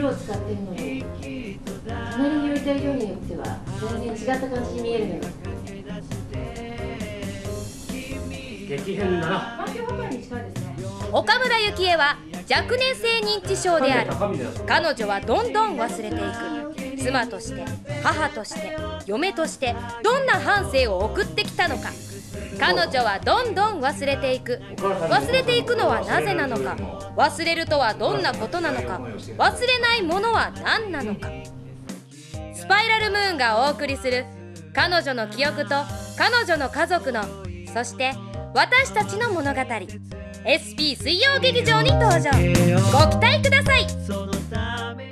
を使っているのに隣に置いてるようによっては全然違った感じに見えるのよ。 激変だな。 環境破壊に近いですね。 岡村幸恵は若年性認知症である。彼女はどんどん忘れていく。妻として母として嫁としてどんな半生を送ってきたのか。彼女はどんどん忘れていく。忘れていくのはなぜなのか。忘れるとはどんなことなのか。忘れないものは何なのか。スパイラルムーンがお送りする彼女の記憶と彼女の家族の、そして私たちの物語、SP 水曜劇場に登場。ご期待ください。